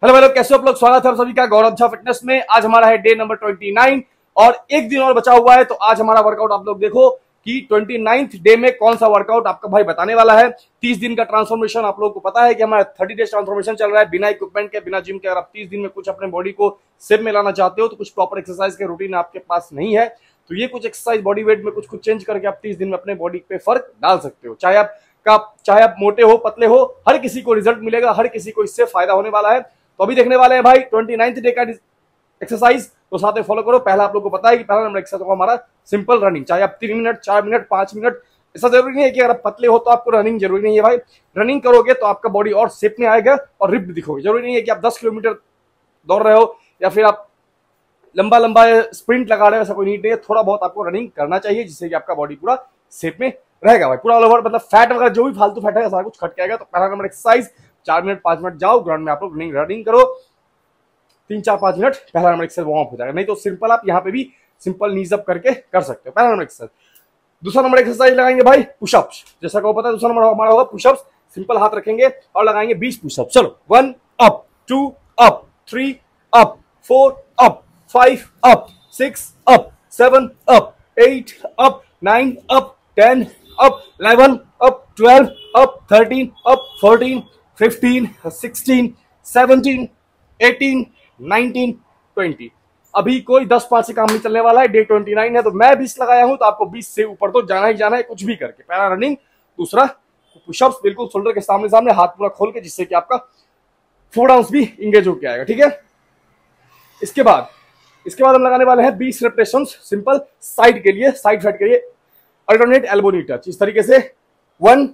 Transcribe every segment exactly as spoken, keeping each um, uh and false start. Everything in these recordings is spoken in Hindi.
हेलो हेलो, कैसे हो आप लोग। स्वागत है आप सभी का गौरव झा फिटनेस में। आज हमारा है डे नंबर उनतीस और एक दिन और बचा हुआ है। तो आज हमारा वर्कआउट आप लोग देखो कि उनतीसवें डे में कौन सा वर्कआउट आपका भाई बताने वाला है। तीस दिन का ट्रांसफॉर्मेशन, आप लोगों को पता है कि हमारा तीस डेज ट्रांसफॉर्मेशन चल रहा है बिना इक्विपमेंट के, बिना जिम के। अगर आप तीस दिन में कुछ अपने बॉडी को शेप में लाना चाहते हो तो कुछ प्रॉपर एक्सरसाइज के रूटीन आपके पास नहीं है, तो ये कुछ एक्सरसाइज बॉडी वेट में कुछ कुछ चेंज करके आप तीस दिन में अपने बॉडी पे फर्क डाल सकते हो। चाहे आप का चाहे आप मोटे हो पतले हो, हर किसी को रिजल्ट मिलेगा, हर किसी को इससे फायदा होने वाला है। तो अभी देखने वाले हैं भाई उनतीसवें डे का एक्सरसाइज, तो साथ में फॉलो करो। पहला आप लोग को पता है कि पहला नंबर एक्सरसाइज होगा हमारा सिंपल रनिंग। चाहे आप तीन मिनट, चार मिनट, पांच मिनट, ऐसा जरूरी नहीं है कि अगर आप पतले हो तो आपको रनिंग जरूरी नहीं है भाई। रनिंग करोगे तो आपका बॉडी और शेप में आएगा और रिप्ड दिखोगे। जरूरी नहीं है कि आप दस किलोमीटर दौड़ रहे हो या फिर आप लंबा लंबा स्प्रिंट लगा रहे हो, ऐसा कोई नीड नहीं है। थोड़ा बहुत आपको रनिंग करना चाहिए जिससे कि आपका बॉडी पूरा शेप में रहेगा भाई। पूरा ऑल ओवर मतलब फैट वगैरह जो भी फालतू फैट है सारा कुछ कट के आएगा। तो पहला नंबर एक्सरसाइज, चार मिनट पांच मिनट जाओ ग्राउंड में, आप लोग रनिंग रनिंग करो तीन चार पांच मिनट, पहला नंबर एक्सरसाइज वार्म अप हो जाएगा। नहीं तो सिंपल आप यहाँ पे भी सिंपल नीज अप करके कर सकते हो, पहला नंबर एक्सरसाइज। दूसरा नंबर एक्सरसाइज लगाएंगे भाई पुशअप्स। जैसा को पता है दूसरा नंबर हमारा होगा पुशअप्स। सिंपल हाथ रखेंगे और लगाएंगे बीस पुशअप। चलो, one up, two up, three up, four up, five up, six up, seven up, eight up, nine up, ten up, eleven up, twelve up, thirteen up, fourteen, fifteen, sixteen, seventeen, eighteen, nineteen, twenty. अभी कोई दस पांच से काम नहीं चलने वाला है। डे उनतीस है तो मैं बीस लगाया हूं, तो आपको बीस से ऊपर तो जाना ही जाना है कुछ भी करके। पहला रनिंग, दूसरा पुशअप्स, बिल्कुल शोल्डर के सामने सामने, हाथ पूरा खोल के, जिससे कि आपका फोर आउंस भी इंगेज होकर आएगा। ठीक है, इसके बाद इसके बाद हम लगाने वाले हैं बीस रेपिटेशंस सिंपल साइड के लिए, साइड फैट के लिए, अल्टरनेट एल्बो नी टच। इस तरीके से वन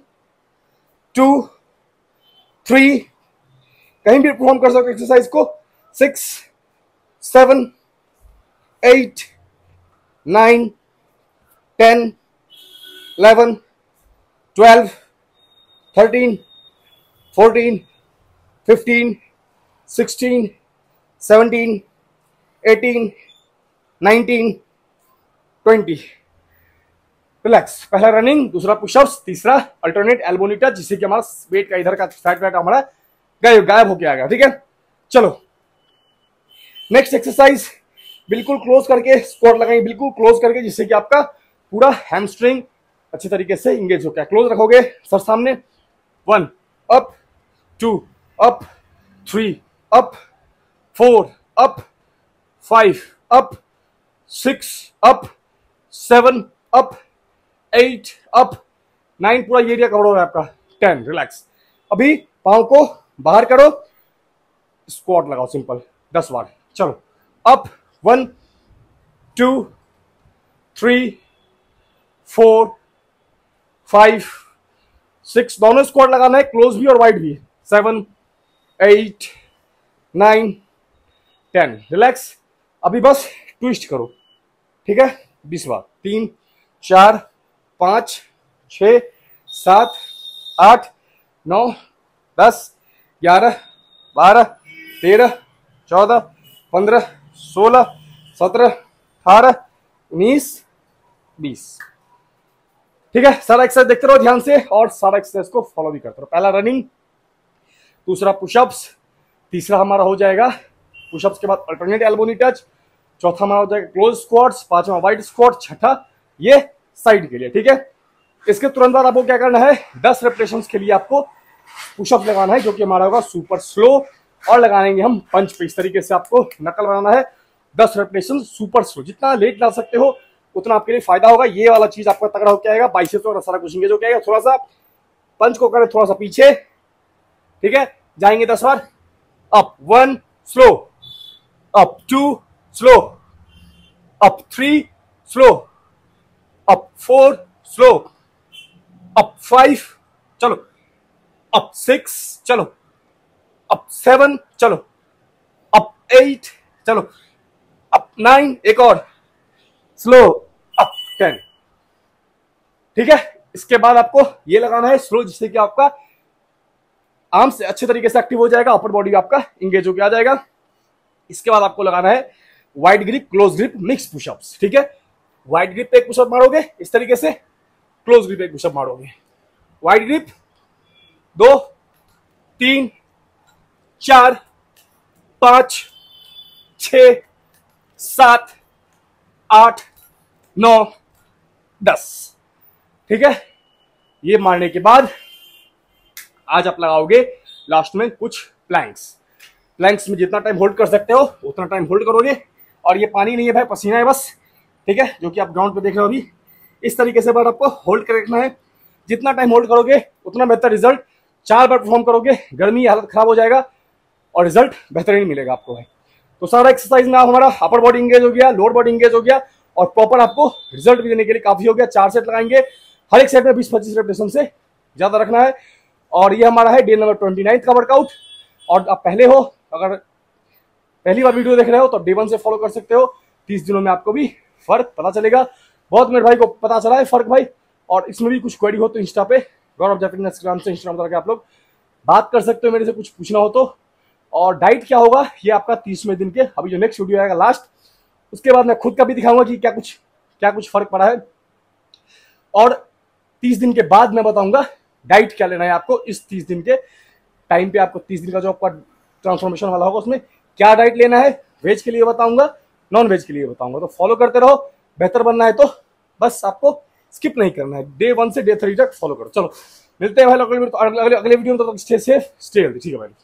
टू थ्री, कहीं भी परफॉर्म कर सकते हो एक्सरसाइज को। Six, seven, eight, nine, ten, eleven, twelve, thirteen, fourteen, fifteen, sixteen, seventeen, eighteen, nineteen, twenty. Relax. पहला रनिंग, दूसरा पुशअप्स, तीसरा अल्टरनेट एल्बो नी टच, जिससे कि हमारा वेट का इधर का फैट वेट हमारा गायब गायब होके आएगा। ठीक है, चलो नेक्स्ट एक्सरसाइज, बिल्कुल क्लोज करके स्क्वाट लगाएंगे, बिल्कुल क्लोज करके, जिससे कि आपका पूरा हैमस्ट्रिंग अच्छे तरीके से इंगेज हो गया। क्लोज रखोगे सर सामने। One up, two up, three up, four up, five up, six up, seven up, eight up, nine, पूरा ये एरिया कवर हो रहा है आपका। Ten, relax. अभी पांव को बाहर करो, स्क्वाट लगाओ सिंपल दस बार। चलो, up, one two three four five six, दोनों स्क्वाट लगाना है, क्लोज भी और वाइड भी। Seven, eight, nine, ten, relax. अभी बस ट्विस्ट करो। ठीक है, बीस बार। तीन, चार, पांच, छ, सात, आठ, नौ, दस, ग्यारह, बारह, तेरह, चौदह, पंद्रह, सोलह, सत्रह, अठारह, उन्नीस, बीस। ठीक है, सारा एक्सरसाइज देखते रहो ध्यान से और सारा एक्सरसाइज को फॉलो भी करते रहो। पहला रनिंग, दूसरा पुशअप्स, तीसरा हमारा हो जाएगा पुशअप्स के बाद अल्टरनेट एल्बो नी टच, चौथा हमारा हो जाएगा क्लोज स्क्वाट्स, पांचवा वाइड स्क्वाट, छठा ये साइड के लिए। ठीक है, इसके तुरंत बाद आपको क्या करना है, दस रेपिटेशंस के लिए आपको पुशअप लगाना है, जो कि हमारा होगा सुपर स्लो, और लगाएंगे हम पंच पे। इस तरीके से आपको नकल बनाना है। दस रेपिटेशन सुपर स्लो, जितना लेट ला सकते हो उतना आपके लिए फायदा होगा। ये वाला चीज आपका तगड़ा होकर आएगा, बाइसेप्स और सारा कुछ इंगेज होकर आएगा। थोड़ा सा पंच को करें थोड़ा सा पीछे। ठीक है, जाएंगे दस बार। Up one slow, up two slow, up three slow, up four slow, up five, चलो, अप सिक्स, चलो, अप सेवन, चलो, अप एट, चलो, अप नाइन, एक और स्लो, अप टेन। ठीक है, इसके बाद आपको ये लगाना है स्लो, जिससे कि आपका आर्म से अच्छे तरीके से एक्टिव हो जाएगा, अपर बॉडी आपका इंगेज होकर आ जाएगा। इसके बाद आपको लगाना है wide grip, close grip, mix pushups. ठीक है, वाइड ग्रिप पे एक पुशअप मारोगे इस तरीके से, क्लोज ग्रिप पे एक पुशअप मारोगे। वाइड ग्रिप दो, तीन, चार, पांच, छ, सात, आठ, नौ, दस। ठीक है, ये मारने के बाद आज आप लगाओगे लास्ट में कुछ प्लैंक्स। प्लैंक्स में जितना टाइम होल्ड कर सकते हो उतना टाइम होल्ड करोगे। और ये पानी नहीं है भाई, पसीना है बस। ठीक है, जो कि आप ग्राउंड पे देख रहे हो अभी। इस तरीके से बार आपको होल्ड कर रखना है। जितना टाइम होल्ड करोगे उतना बेहतर रिजल्ट। चार बार परफॉर्म करोगे, गर्मी हालत खराब हो जाएगा और रिजल्ट बेहतरीन मिलेगा आपको भाई। तो सारा एक्सरसाइज में हमारा अपर बॉडी इंगेज हो गया, लोअर बॉडी इंगेज हो गया और प्रॉपर आपको रिजल्ट भी देने के लिए काफी हो गया। चार सेट लगाएंगे, हर एक सेट में बीस पच्चीस रेपिटेशन से ज्यादा रखना है। और ये हमारा है डे नंबर ट्वेंटी नाइन का वर्कआउट। और आप पहले हो, अगर पहली बार वीडियो देख रहे हो तो डे वन से फॉलो कर सकते हो। तीस दिनों में आपको भी फर्क पता चलेगा। बहुत मेरे भाई को पता चला है फर्क भाई। और इसमें भी कुछ क्वेरी हो तो इंस्टा पे गौरव जय फिटनेस इंस्टाग्राम से इंस्टाग्राम करके आप लोग बात कर सकते हो मेरे से, कुछ पूछना हो तो। और डाइट क्या होगा ये आपका तीसवें दिन के, अभी जो नेक्स्ट वीडियो आएगा लास्ट, उसके बाद मैं खुद का भी दिखाऊंगा कि क्या कुछ क्या कुछ फर्क पड़ा है। और तीस दिन के बाद मैं बताऊंगा डाइट क्या लेना है आपको। इस तीस दिन के टाइम पे आपको तीस दिन का जो आपका ट्रांसफॉर्मेशन वाला होगा उसमें क्या डाइट लेना है, वेज के लिए बताऊंगा, नॉन वेज के लिए बताऊंगा। तो फॉलो करते रहो। बेहतर बनना है तो बस आपको स्किप नहीं करना है, डे वन से डे थ्री तक फॉलो करो। चलो मिलते हैं भाई अगले अगले अगले वीडियो में। तो स्टे सेफ, स्टे हेल्दी। ठीक है भाई।